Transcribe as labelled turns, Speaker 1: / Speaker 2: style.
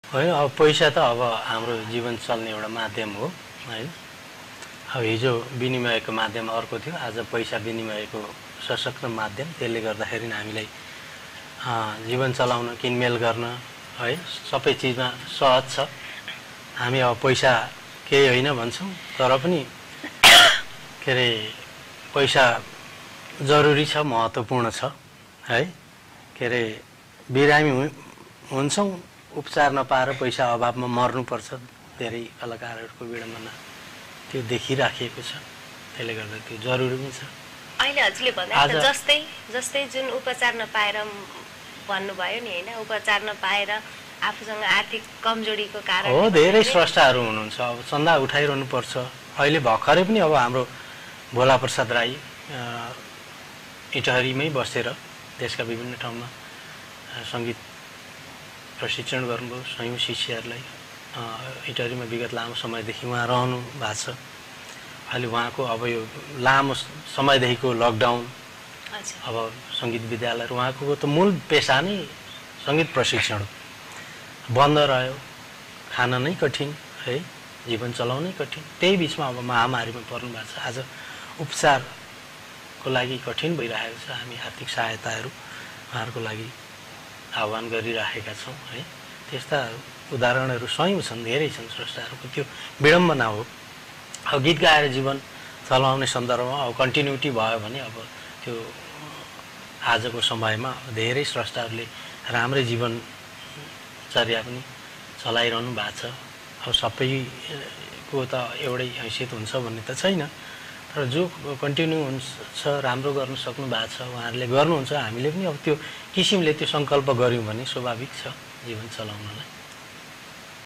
Speaker 1: होइन अब पैसा त अब हाम्रो जीवन चल्ने एउटा माध्यम हो होइन। अब हिजो विनिमयको माध्यम अर्को थियो, आज पैसा विनिमयको सशक्त माध्यम। त्यसले गर्दाखेरि हामीलाई जीवन चलाउन, किनमेल गर्न है सबै चिजमा सहज छ। हामी अब पैसा केही होइन भन्छौँ, तर पनि के अरे पैसा जरुरी छ, महत्त्वपूर्ण छ है। के अरे बिरामी हुन्छौँ, उपचार नपाएर पैसा अभावमा मर्नुपर्छ। धेरै कलाकारहरूको विडम्बना त्यो देखिराखेको छ। त्यसले गर्दा त्यो जरुरी पनि छ।
Speaker 2: अहिले हजुरले भन्दा जस्तै जस्तै जुन उपचार नपाएर भन्नुभयो नि होइन, उपचार नपाएर आफूसँग आर्थिक कमजोरीको कारण
Speaker 1: हो धेरै स्रष्टाहरू हुनुहुन्छ। अब चन्दा उठाइरहनु पर्छ। अहिले भर्खरै पनि अब हाम्रो भोला प्रसाद राई इटहरीमै बसेर देशका विभिन्न ठाउँमा सङ्गीत प्रशिक्षण गर्नुभयो। सयौँ शिष्यहरूलाई इटहरीमा विगत लामो समयदेखि उहाँ रहनु भएको छ। अहिले उहाँको अब यो लामो समयदेखिको लकडाउन, अब सङ्गीत विद्यालय, उहाँको त मूल पेसा नै सङ्गीत प्रशिक्षण बन्द रह्यो। खान नै कठिन है, जीवन चलाउनै कठिन। त्यही बिचमा अब महामारीमा पर्नु भएको छ। आज उपचारको लागि कठिन भइरहेको छ। हामी आर्थिक सहायताहरू उहाँहरूको लागि आह्वान गरिराखेका छौँ है। त्यस्ता उदाहरणहरू सयौँ छन्, धेरै छन् स्रष्टाहरूको। त्यो विडम्बना हो। अब गीत गाएर जीवन चलाउने सन्दर्भमा अब कन्टिन्युटी भयो भने अब त्यो आजको समयमा धेरै स्रष्टाहरूले राम्रै जीवनचर्या पनि चलाइरहनु भएको छ। अब सबैको त एउटै हैसियत हुन्छ भन्ने त छैन, तर जो कन्टिन्यू हुन्छ, राम्रो गर्न सक्नु भएको छ, उहाँहरूले गर्नुहुन्छ। हामीले पनि अब त्यो किसिमले त्यो सङ्कल्प गऱ्यौँ भने स्वाभाविक छ जीवन चलाउनलाई।